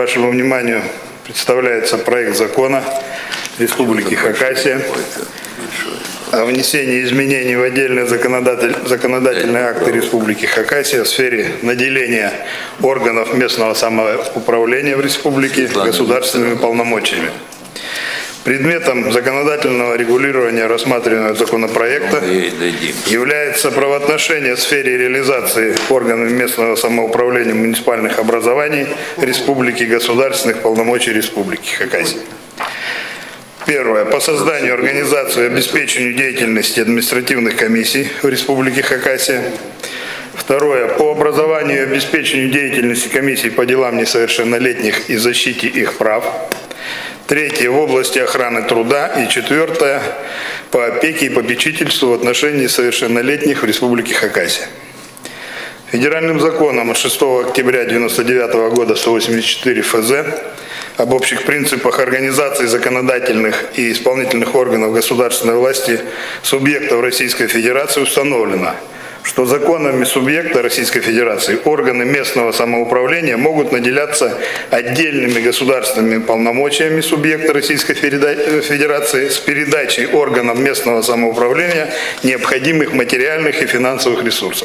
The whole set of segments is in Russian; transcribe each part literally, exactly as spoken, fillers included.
вашему вниманию представляется проект закона Республики Хакасия о внесении изменений в отдельные законодатель, законодательные акты Республики Хакасия в сфере наделения органов местного самоуправления в Республике государственными полномочиями. Предметом законодательного регулирования рассматриваемого законопроекта является правоотношение в сфере реализации органов местного самоуправления муниципальных образований Республики государственных полномочий Республики Хакасия. Первое. По созданию, организации и обеспечению деятельности административных комиссий в Республике Хакасия. Второе. По образованию и обеспечению деятельности комиссий по делам несовершеннолетних и защите их прав. Третье. В области охраны труда. И четвертое. По опеке и попечительству в отношении совершеннолетних в Республике Хакасия. Федеральным законом от шестого октября тысяча девятьсот девяносто девятого года сто восемьдесят четыре эф зэ об общих принципах организации законодательных и исполнительных органов государственной власти субъектов Российской Федерации установлено, что законами субъекта Российской Федерации органы местного самоуправления могут наделяться отдельными государственными полномочиями субъекта Российской Федерации с передачей органам местного самоуправления необходимых материальных и финансовых ресурсов.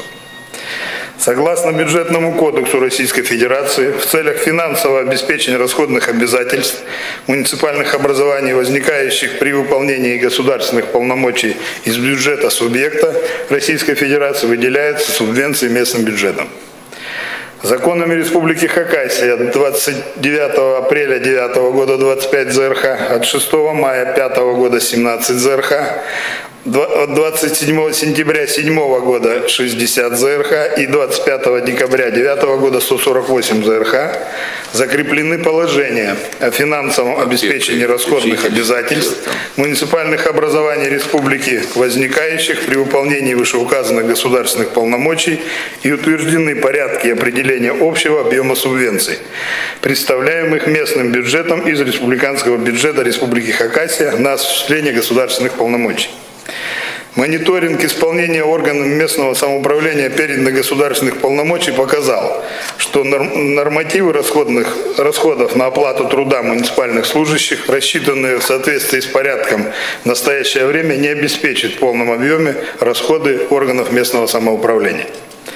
Согласно Бюджетному кодексу Российской Федерации, в целях финансового обеспечения расходных обязательств муниципальных образований, возникающих при выполнении государственных полномочий из бюджета субъекта Российской Федерации, выделяются субвенции местным бюджетам. Законами Республики Хакасия от двадцать девятого апреля девятого года двадцать пять зэ эр ха, от шестого мая пятого года семнадцать зэ эр ха, от двадцать седьмого сентября седьмого года шестьдесят зэ эр ха и двадцать пятого декабря девятого года сто сорок восемь зэ эр ха закреплены положения о финансовом обеспечении расходных обязательств муниципальных образований Республики, возникающих при выполнении вышеуказанных государственных полномочий, и утверждены порядки определения общего объема субвенций, представляемых местным бюджетом из республиканского бюджета Республики Хакасия на осуществление государственных полномочий. Мониторинг исполнения органами местного самоуправления переданных государственных полномочий показал, что нормативы расходных, расходов на оплату труда муниципальных служащих, рассчитанные в соответствии с порядком в настоящее время, не обеспечат в полном объеме расходы органов местного самоуправления.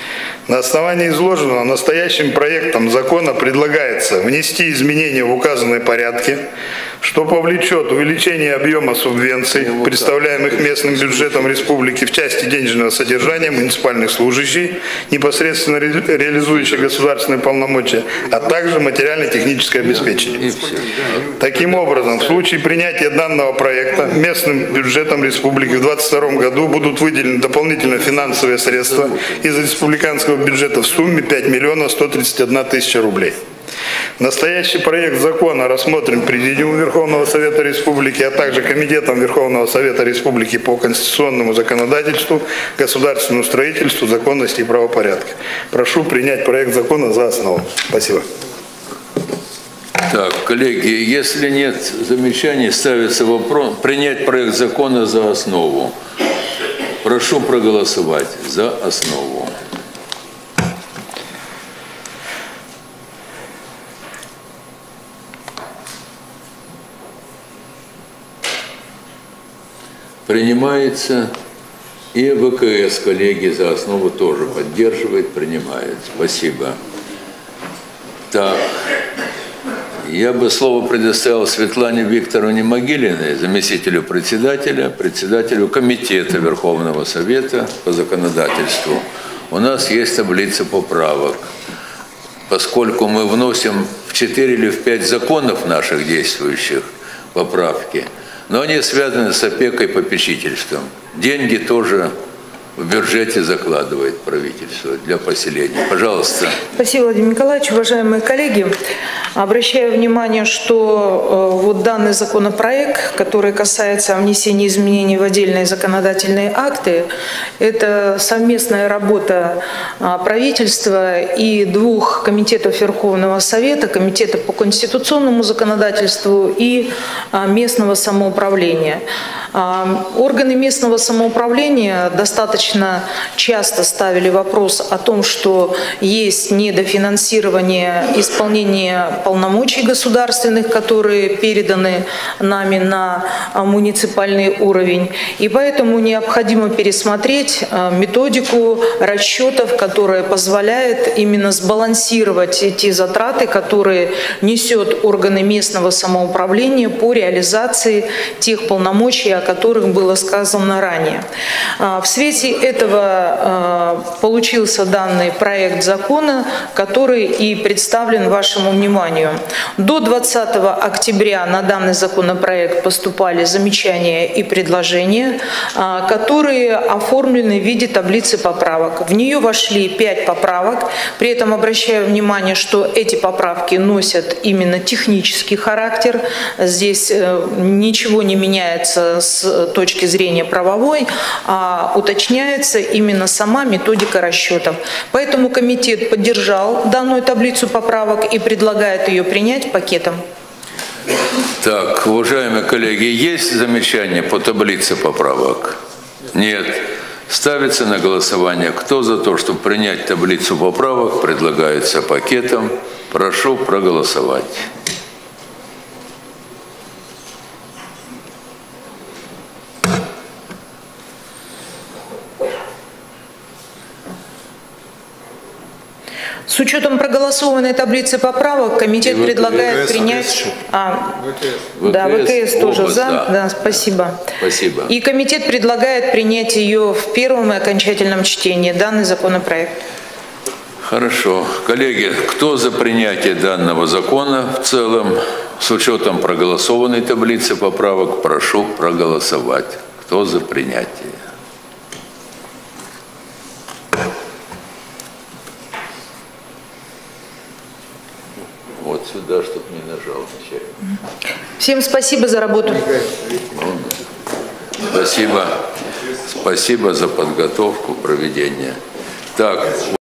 На основании изложенного настоящим проектом закона предлагается внести изменения в указанные порядки, что повлечет увеличение объема субвенций, представляемых местным бюджетом республики в части денежного содержания муниципальных служащих, непосредственно ре реализующих государственные полномочия, а также материально-техническое обеспечение. Таким образом, в случае принятия данного проекта местным бюджетом республики в две тысячи двадцать втором году будут выделены дополнительные финансовые средства из республиканского бюджета в сумме пять миллионов сто тридцать одна тысяча рублей. Настоящий проект закона рассмотрен Президиумом Верховного Совета Республики, а также Комитетом Верховного Совета Республики по конституционному законодательству, государственному строительству, законности и правопорядку. Прошу принять проект закона за основу. Спасибо. Так, коллеги, если нет замечаний, ставится вопрос принять проект закона за основу. Прошу проголосовать за основу. Принимается, и вэ ка эс, коллеги, за основу тоже поддерживает, принимает. Спасибо. Так, я бы слово предоставил Светлане Викторовне Могилиной, заместителю председателя, председателю Комитета Верховного Совета по законодательству. У нас есть таблица поправок. Поскольку мы вносим в четыре или в пять законов наших действующих поправки, но они связаны с опекой и попечительством. Деньги тоже в бюджете закладывает правительство для поселения. Пожалуйста. Спасибо, Владимир Николаевич. Уважаемые коллеги, обращаю внимание, что э, вот данный законопроект, который касается внесения изменений в отдельные законодательные акты, это совместная работа э, правительства и двух комитетов Верховного Совета, Комитета по конституционному законодательству и э, местного самоуправления. Э, органы местного самоуправления достаточно часто ставили вопрос о том, что есть недофинансирование исполнения полномочий государственных, которые переданы нами на муниципальный уровень. И поэтому необходимо пересмотреть методику расчетов, которая позволяет именно сбалансировать те затраты, которые несет органы местного самоуправления по реализации тех полномочий, о которых было сказано ранее. В свете этого получился данный проект закона, который и представлен вашему вниманию. До двадцатого октября на данный законопроект поступали замечания и предложения, которые оформлены в виде таблицы поправок. В нее вошли пять поправок. При этом обращаю внимание, что эти поправки носят именно технический характер. Здесь ничего не меняется с точки зрения правовой, а уточняется именно сама методика расчетов. Поэтому комитет поддержал данную таблицу поправок и предлагает ее принять пакетом. Так, уважаемые коллеги, есть замечания по таблице поправок? Нет. Ставится на голосование. Кто за то, чтобы принять таблицу поправок, предлагается пакетом. Прошу проголосовать. С учетом проголосованной таблицы поправок комитет И предлагает ВКС, принять... А, ВКС. да, ВКС тоже оба за. за. Да, спасибо. Спасибо. И комитет предлагает принять ее в первом и окончательном чтении, данный законопроект. Хорошо. Коллеги, кто за принятие данного закона в целом, с учетом проголосованной таблицы поправок, прошу проголосовать. Кто за принятие? Вот сюда, чтобы не нажал нечаянно. Всем спасибо за работу. Спасибо. Спасибо за подготовку, проведение. Так.